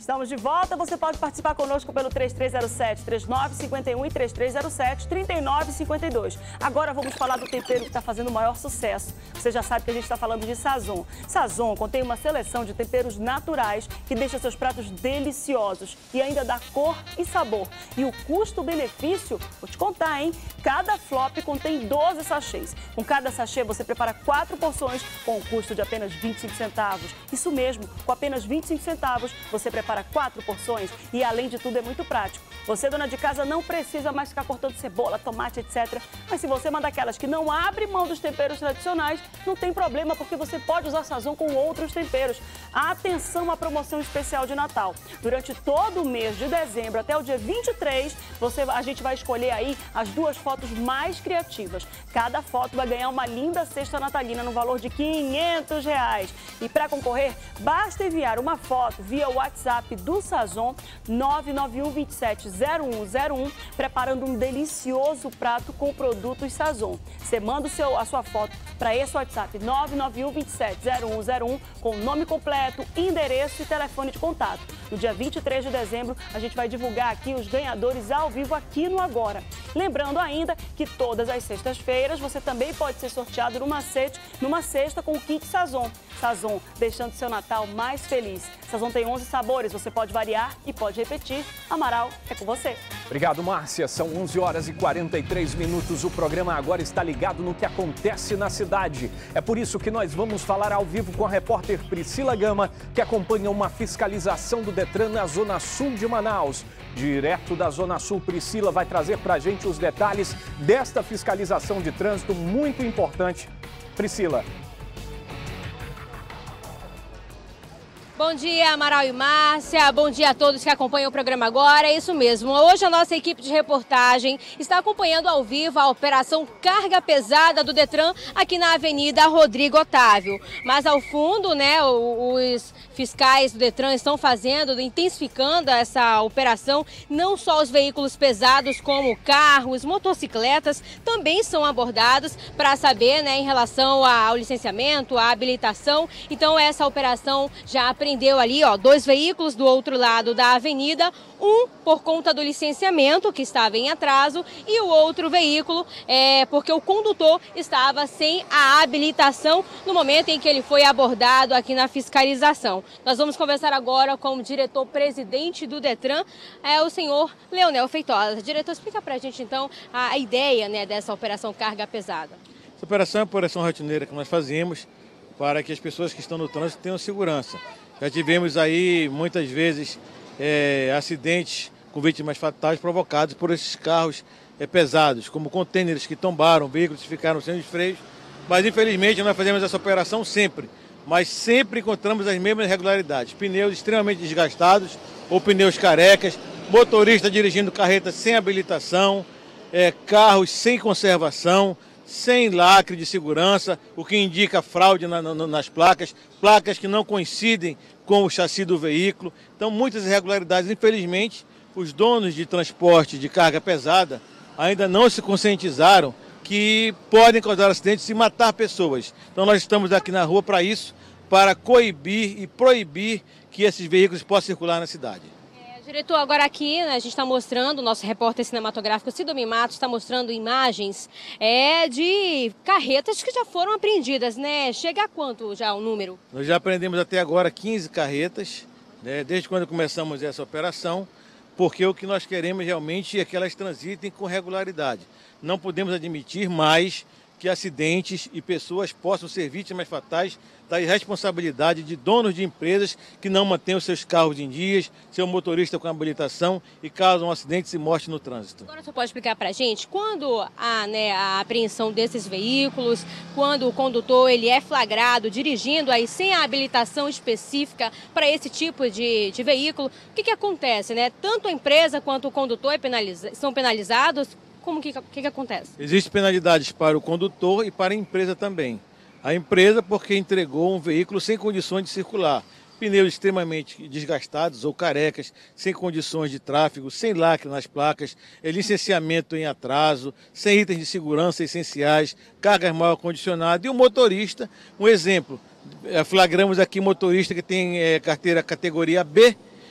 Estamos de volta, você pode participar conosco pelo 3307-3951 e 3307-3952. Agora vamos falar do tempero que está fazendo o maior sucesso. Você já sabe que a gente está falando de Sazon. Sazon contém uma seleção de temperos naturais que deixa seus pratos deliciosos e ainda dá cor e sabor. E o custo-benefício, vou te contar, hein? Cada flop contém 12 sachês. Com cada sachê você prepara 4 porções com o custo de apenas 25 centavos. Isso mesmo, com apenas 25 centavos você prepara 4 porções e, além de tudo, é muito prático. Você, dona de casa, não precisa mais ficar cortando cebola, tomate, etc. Mas se você é uma daquelas que não abre mão dos temperos tradicionais, não tem problema, porque você pode usar Sazon com outros temperos. Atenção à promoção especial de Natal. Durante todo o mês de dezembro até o dia 23, a gente vai escolher aí as 2 fotos mais criativas. Cada foto vai ganhar uma linda cesta natalina no valor de R$500. E para concorrer, basta enviar uma foto via WhatsApp do Sazon 991270101, preparando um delicioso prato com produtos Sazon. Você manda a sua foto para esse WhatsApp 991270101 com o nome completo, endereço e telefone de contato. No dia 23 de dezembro, a gente vai divulgar aqui os ganhadores ao vivo aqui no Agora. Lembrando ainda que todas as sextas-feiras você também pode ser sorteado numa cesta com o kit Sazon. Sazon, deixando seu Natal mais feliz. Sazon tem 11 sabores, você pode variar e pode repetir. Amaral, é com você. Obrigado, Márcia. São 11 horas e 43 minutos. O programa Agora está ligado no que acontece na cidade. É por isso que nós vamos falar ao vivo com a repórter Priscila Gama, que acompanha uma fiscalização do Detran na Zona Sul de Manaus. Direto da Zona Sul, Priscila vai trazer para a gente os detalhes desta fiscalização de trânsito muito importante. Priscila. Bom dia, Amaral e Márcia. Bom dia a todos que acompanham o programa Agora. É isso mesmo. Hoje a nossa equipe de reportagem está acompanhando ao vivo a operação Carga Pesada do Detran aqui na Avenida Rodrigo Otávio. Mas ao fundo, né, os fiscais do Detran estão intensificando essa operação. Não só os veículos pesados, como carros, motocicletas, também são abordados para saber, né, em relação ao licenciamento, à habilitação. Então essa operação já prendeu ali, 2 veículos do outro lado da avenida, um por conta do licenciamento, que estava em atraso, e o outro veículo porque o condutor estava sem a habilitação no momento em que ele foi abordado aqui na fiscalização. Nós vamos conversar agora com o diretor-presidente do Detran, o senhor Leonel Feitosa. Diretor, explica pra gente então a ideia, né, dessa operação Carga Pesada. Essa operação é uma operação rotineira que nós fazemos para que as pessoas que estão no trânsito tenham segurança. Já tivemos aí, muitas vezes, acidentes com vítimas fatais provocados por esses carros pesados, como contêineres que tombaram, veículos que ficaram sem os freios. Mas, infelizmente, nós fazemos essa operação sempre, mas sempre encontramos as mesmas irregularidades. Pneus extremamente desgastados ou pneus carecas, motorista dirigindo carreta sem habilitação, carros sem conservação, sem lacre de segurança, o que indica fraude nas placas, placas que não coincidem com o chassi do veículo. Então, muitas irregularidades. Infelizmente, os donos de transporte de carga pesada ainda não se conscientizaram que podem causar acidentes e matar pessoas. Então, nós estamos aqui na rua para isso, para coibir e proibir que esses veículos possam circular na cidade. Diretor, agora aqui, né, a gente está mostrando, o nosso repórter cinematográfico Sidomi Matos está mostrando imagens de carretas que já foram apreendidas, né? Chega a quanto já o número? Nós já apreendemos até agora 15 carretas, né, desde quando começamos essa operação, porque o que nós queremos realmente é que elas transitem com regularidade. Não podemos admitir mais que acidentes e pessoas possam ser vítimas fatais da irresponsabilidade de donos de empresas que não mantêm os seus carros em dias, seu motorista com habilitação e causam acidentes e morte no trânsito. Agora você pode explicar para a gente, quando há, né, a apreensão desses veículos, quando o condutor ele é flagrado dirigindo aí sem a habilitação específica para esse tipo de veículo, o que acontece, né? Tanto a empresa quanto o condutor são penalizados? Como que acontece? Existem penalidades para o condutor e para a empresa também. A empresa porque entregou um veículo sem condições de circular. Pneus extremamente desgastados ou carecas, sem condições de tráfego, sem lacre nas placas, licenciamento em atraso, sem itens de segurança essenciais, cargas mal acondicionadas. E o motorista, um exemplo, flagramos aqui motorista que tem carteira categoria B,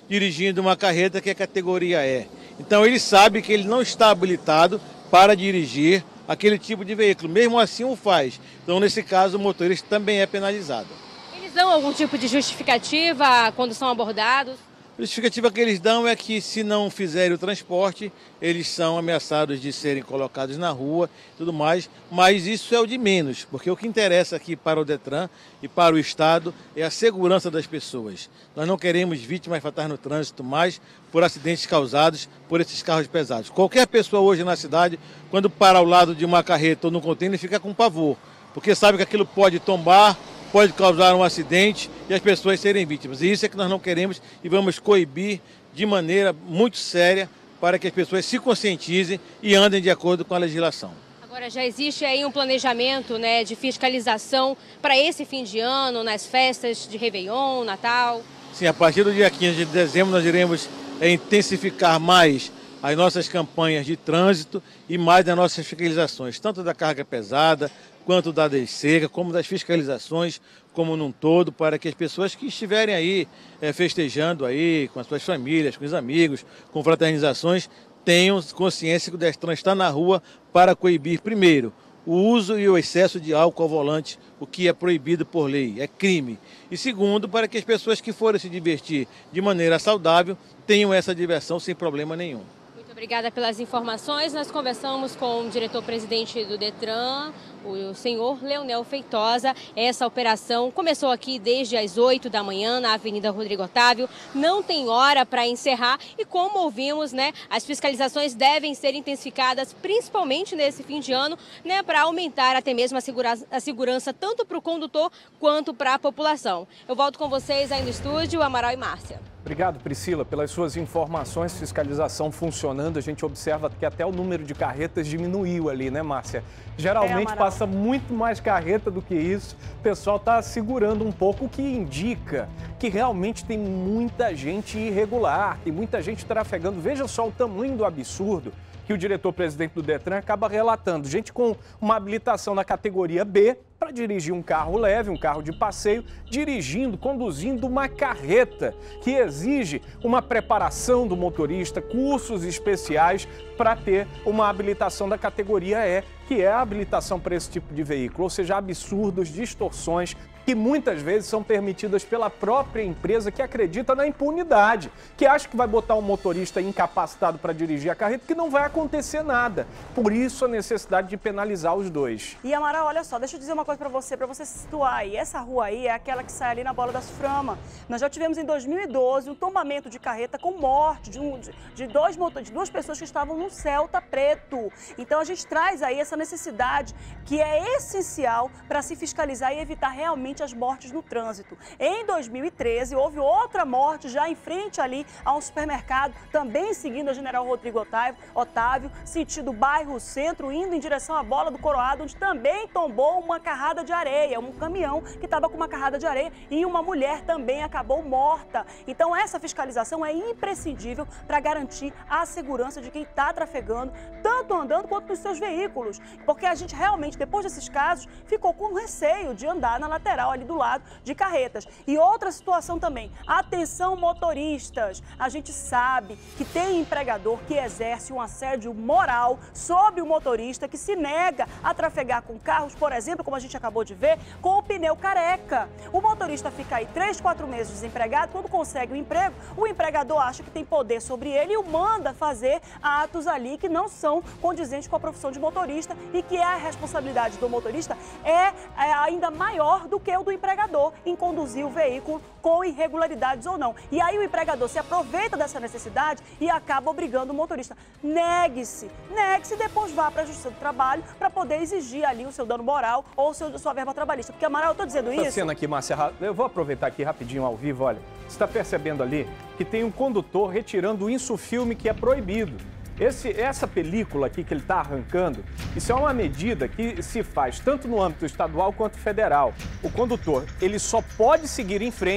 dirigindo uma carreta que é categoria E. Então ele sabe que ele não está habilitado para dirigir aquele tipo de veículo, mesmo assim o faz. Então nesse caso o motorista também é penalizado. Eles dão algum tipo de justificativa quando são abordados? A justificativa que eles dão é que se não fizerem o transporte, eles são ameaçados de serem colocados na rua e tudo mais, mas isso é o de menos, porque o que interessa aqui para o Detran e para o Estado é a segurança das pessoas. Nós não queremos vítimas fatais no trânsito mais por acidentes causados por esses carros pesados. Qualquer pessoa hoje na cidade, quando para ao lado de uma carreta ou num contêiner, fica com pavor, porque sabe que aquilo pode tombar, pode causar um acidente e as pessoas serem vítimas. E isso é que nós não queremos e vamos coibir de maneira muito séria para que as pessoas se conscientizem e andem de acordo com a legislação. Agora, já existe aí um planejamento, né, de fiscalização para esse fim de ano, nas festas de Réveillon, Natal? Sim, a partir do dia 15 de dezembro nós iremos intensificar mais as nossas campanhas de trânsito e mais das nossas fiscalizações, tanto da carga pesada, quanto da lei seca, como das fiscalizações, como num todo, para que as pessoas que estiverem aí festejando aí com as suas famílias, com os amigos, com fraternizações, tenham consciência que o Detran está na rua para coibir, primeiro, o uso e o excesso de álcool ao volante, o que é proibido por lei, é crime. E segundo, para que as pessoas que forem se divertir de maneira saudável tenham essa diversão sem problema nenhum. Obrigada pelas informações. Nós conversamos com o diretor-presidente do Detran, o senhor Leonel Feitosa. Essa operação começou aqui desde as 8 da manhã na Avenida Rodrigo Otávio. Não tem hora para encerrar e, como ouvimos, né, as fiscalizações devem ser intensificadas, principalmente nesse fim de ano, né, para aumentar até mesmo a segurança tanto para o condutor quanto para a população. Eu volto com vocês aí no estúdio, Amaral e Márcia. Obrigado, Priscila, pelas suas informações. Fiscalização funcionando. A gente observa que até o número de carretas diminuiu ali, né, Márcia? Geralmente passa muito mais carreta do que isso. O pessoal está segurando um pouco, o que indica que realmente tem muita gente irregular, tem muita gente trafegando. Veja só o tamanho do absurdo que o diretor-presidente do Detran acaba relatando. Gente com uma habilitação na categoria B para dirigir um carro leve, um carro de passeio, conduzindo uma carreta que exige uma preparação do motorista, cursos especiais para ter uma habilitação da categoria E, que é a habilitação para esse tipo de veículo. Ou seja, absurdos, distorções que muitas vezes são permitidas pela própria empresa que acredita na impunidade, que acha que vai botar um motorista incapacitado para dirigir a carreta, que não vai acontecer nada. Por isso a necessidade de penalizar os dois. E Amaral, olha só, deixa eu dizer uma coisa para você se situar aí. Essa rua aí é aquela que sai ali na Bola das Framas. Nós já tivemos em 2012 um tombamento de carreta com morte de duas pessoas que estavam num Celta preto. Então a gente traz aí essa necessidade que é essencial para se fiscalizar e evitar realmente as mortes no trânsito. Em 2013, houve outra morte já em frente ali a um supermercado, também seguindo a General Rodrigo Otávio, sentido bairro Centro, indo em direção à Bola do Coroado, onde também tombou uma carrada de areia, um caminhão que estava com uma carrada de areia e uma mulher também acabou morta. Então essa fiscalização é imprescindível para garantir a segurança de quem está trafegando, tanto andando quanto nos seus veículos, porque a gente realmente, depois desses casos, ficou com receio de andar na lateral ali do lado de carretas. E outra situação também, atenção motoristas, a gente sabe que tem empregador que exerce um assédio moral sobre o motorista que se nega a trafegar com carros, por exemplo, como a gente acabou de ver, com o pneu careca. O motorista fica aí 3, 4 meses desempregado, quando consegue o emprego, o empregador acha que tem poder sobre ele e o manda fazer atos ali que não são condizentes com a profissão de motorista e que a responsabilidade do motorista é ainda maior do que o do empregador em conduzir o veículo com irregularidades ou não. E aí o empregador se aproveita dessa necessidade e acaba obrigando o motorista. Negue-se e depois vá para a Justiça do Trabalho para poder exigir ali o seu dano moral ou sua verba trabalhista. Porque, Amaral, eu estou dizendo isso... Essa cena aqui, Márcia, eu vou aproveitar aqui rapidinho ao vivo, olha. Você está percebendo ali que tem um condutor retirando o insufilme que é proibido. Essa película aqui que ele está arrancando, isso é uma medida que se faz tanto no âmbito estadual quanto federal. O condutor, ele só pode seguir em frente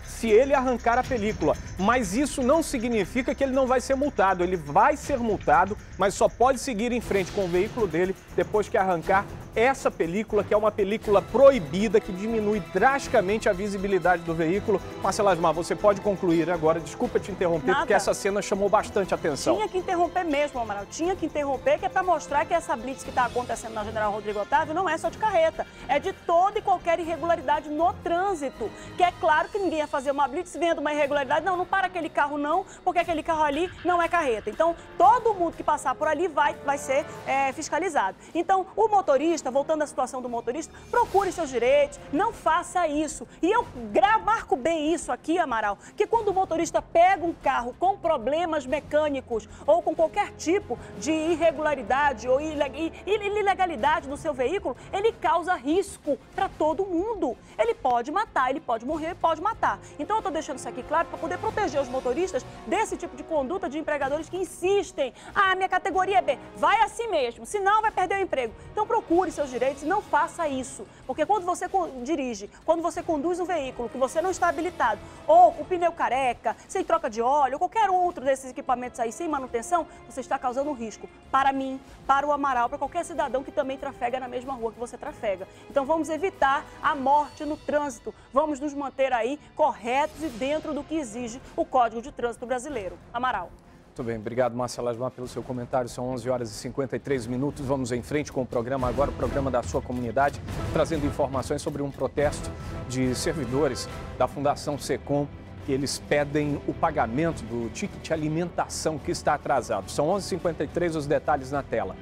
se ele arrancar a película. Mas isso não significa que ele não vai ser multado. Ele vai ser multado, mas só pode seguir em frente com o veículo dele depois que arrancar essa película, que é uma película proibida, que diminui drasticamente a visibilidade do veículo. Marcela Asmar, você pode concluir agora. Desculpa te interromper, porque essa cena chamou bastante atenção. Tinha que interromper mesmo, Amaral. Tinha que interromper, que é para mostrar que essa blitz que está acontecendo na General Rodrigo Otávio não é só de carreta. É de toda e qualquer irregularidade no trânsito. Que é claro que ninguém ia fazer uma blitz vendo uma irregularidade. Não para aquele carro não, porque aquele carro ali não é carreta. Então, todo mundo que passar por ali vai ser fiscalizado. Então, o motorista, voltando à situação do motorista, procure seus direitos, não faça isso. E eu marco bem isso aqui, Amaral, que quando o motorista pega um carro com problemas mecânicos ou com qualquer tipo de irregularidade ou ilegalidade no seu veículo, ele causa risco para todo mundo. Ele pode matar, ele pode morrer, ele pode matar. Então eu estou deixando isso aqui claro para poder proteger os motoristas desse tipo de conduta de empregadores que insistem. Ah, minha categoria é B, vai assim mesmo, senão vai perder o emprego. Então procure seus direitos e não faça isso. Porque quando você dirige, quando você conduz um veículo que você não está habilitado, ou o pneu careca, sem troca de óleo, ou qualquer outro desses equipamentos aí sem manutenção, você está causando um risco para mim, para o Amaral, para qualquer cidadão que também trafega na mesma rua que você trafega. Então vamos evitar a morte no trânsito. Vamos nos manter aí corretos e dentro do que exige o Código de Trânsito Brasileiro. Amaral. Muito bem, obrigado, Marcela Asmar, pelo seu comentário. São 11 horas e 53 minutos. Vamos em frente com o programa agora, o programa da sua comunidade, trazendo informações sobre um protesto de servidores da Fundação Secom. Eles pedem o pagamento do ticket alimentação que está atrasado. São 11h53, os detalhes na tela.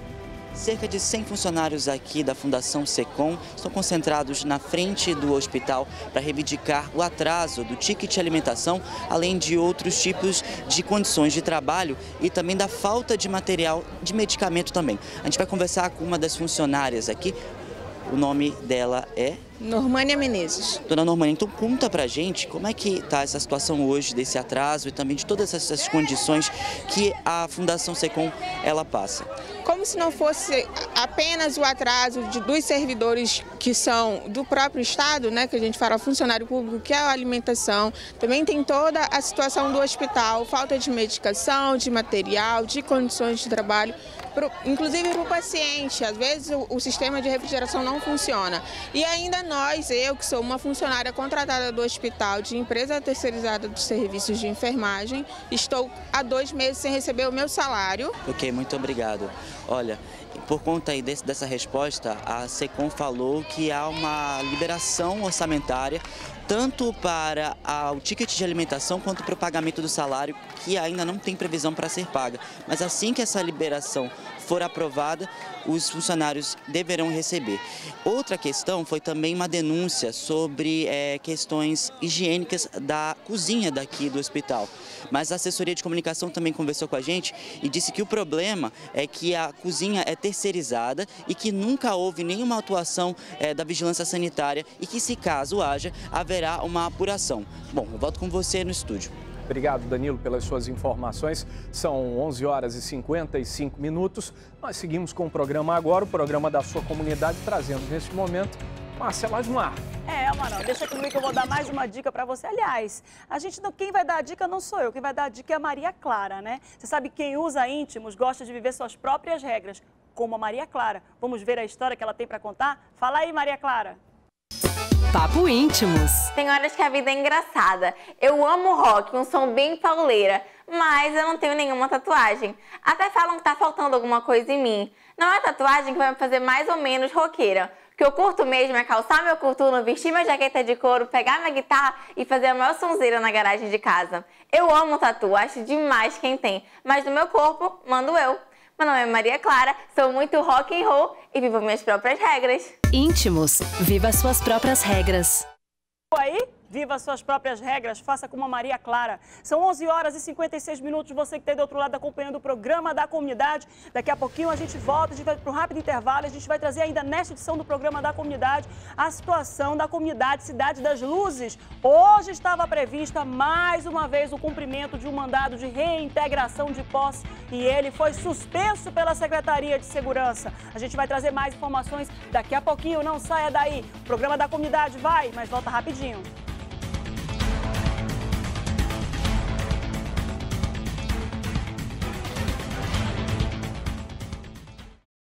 Cerca de 100 funcionários aqui da Fundação Secom estão concentrados na frente do hospital para reivindicar o atraso do ticket de alimentação, além de outros tipos de condições de trabalho e também da falta de material, de medicamento também. A gente vai conversar com uma das funcionárias aqui. O nome dela é? Normânia Menezes. Dona Normânia, então conta pra gente como é que está essa situação hoje, desse atraso e também de todas essas condições que a Fundação Secom ela passa. Como se não fosse apenas o atraso dos servidores que são do próprio Estado, né, que a gente fala funcionário público, que é a alimentação, também tem toda a situação do hospital, falta de medicação, de material, de condições de trabalho, inclusive para o paciente. Às vezes o sistema de refrigeração não funciona. E ainda eu que sou uma funcionária contratada do hospital, de empresa terceirizada dos serviços de enfermagem, estou há 2 meses sem receber o meu salário. Ok, muito obrigado. Olha, por conta aí dessa resposta, a Secom falou que há uma liberação orçamentária tanto para o ticket de alimentação quanto para o pagamento do salário, que ainda não tem previsão para ser paga. Mas assim que essa liberação for aprovada, os funcionários deverão receber. Outra questão foi também uma denúncia sobre questões higiênicas da cozinha daqui do hospital. Mas a assessoria de comunicação também conversou com a gente e disse que o problema é que a cozinha é terceirizada e que nunca houve nenhuma atuação da vigilância sanitária e que, se caso haja, haverá uma apuração. Bom, eu volto com você no estúdio. Obrigado, Danilo, pelas suas informações. São 11 horas e 55 minutos. Nós seguimos com o programa agora, o programa da sua comunidade, trazendo neste momento Marcela Asmar. Amaral, deixa comigo que eu vou dar mais uma dica para você. Aliás, quem vai dar a dica não sou eu, quem vai dar a dica é a Maria Clara, né? Você sabe que quem usa íntimos gosta de viver suas próprias regras, como a Maria Clara. Vamos ver a história que ela tem para contar? Fala aí, Maria Clara. Papo Íntimos. Tem horas que a vida é engraçada. Eu amo rock, um som bem pauleira, mas eu não tenho nenhuma tatuagem. Até falam que tá faltando alguma coisa em mim. Não é tatuagem que vai me fazer mais ou menos roqueira. O que eu curto mesmo é calçar meu coturno, vestir minha jaqueta de couro, pegar minha guitarra e fazer a maior sonzeira na garagem de casa. Eu amo tatu, acho demais quem tem, mas no meu corpo mando eu. Meu nome é Maria Clara, sou muito rock and roll e vivo minhas próprias regras. Íntimos, viva suas próprias regras. Aí, viva suas próprias regras, faça como a Maria Clara. São 11 horas e 56 minutos, você que está do outro lado acompanhando o programa da comunidade. Daqui a pouquinho a gente volta, a gente vai para um rápido intervalo, a gente vai trazer ainda nesta edição do programa da comunidade a situação da comunidade Cidade das Luzes. Hoje estava prevista mais uma vez o cumprimento de um mandado de reintegração de posse e ele foi suspenso pela Secretaria de Segurança. A gente vai trazer mais informações daqui a pouquinho, não saia daí. O programa da comunidade vai, mas volta rapidinho.